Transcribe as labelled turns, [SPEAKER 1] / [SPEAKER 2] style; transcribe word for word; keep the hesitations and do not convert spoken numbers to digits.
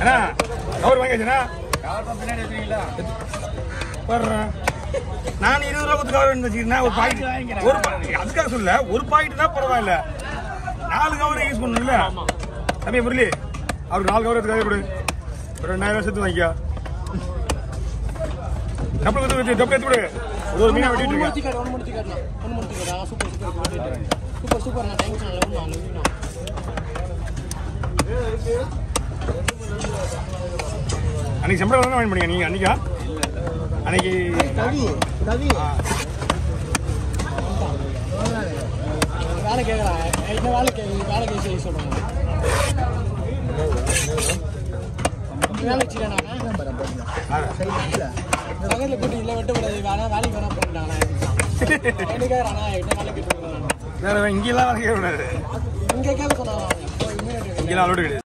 [SPEAKER 1] அண்ணா cover வாங்கியாச்சுண்ணா வர்றேன் நான் இருபது ரூபா கொடுத்து கவர் வச்சுக்கிறேன் ஒரு பாக்கெட் ஒரு அதுக்காக சொல்ல ஒரு பாக்கெட்னா பரவாயில்ல நாலு கவர் யூஸ் பண்ணணும்ல தம்பி முரளி அவருக்கு நாலு கவர் எடுத்து கொடு ஒரு ரெண்டாயிரம் சேர்த்து வாங்கிக்கா டப்பு வச்சு டப்பு எடுத்து கொடு ஒரு ஒரு மீனா வெட்டிட்டு இருக்கேன்
[SPEAKER 2] சூப்பர் சூப்பர் நான் தேங்க்ஸ் நல்லா
[SPEAKER 1] அன்னைக்கு சம்பளம் தானே வாங்கி பண்ணீங்க நீங்க அன்னைக்கா அன்னைக்கு
[SPEAKER 2] கவி கவி வேலை கேட்குறான் என்ன வேலை கே வேலை கேட்க சொல்கிறாங்க வேலை வச்சுட்டேன் நான் பக்கத்தில் கூட்டி இல்லை வெட்டக்கூடாது வேணா வேலைக்கு வேணா போட்டுட்டாங்கண்ணா என்ன கேட்குறாண்ணா என்ன வேலை கேட்டு
[SPEAKER 1] வேற இங்கெல்லாம் வேலை கேட்க கூடாது
[SPEAKER 2] இங்கே கேட்க சொன்னாங்க
[SPEAKER 1] இங்கெல்லாம் அலோடு கிடையாது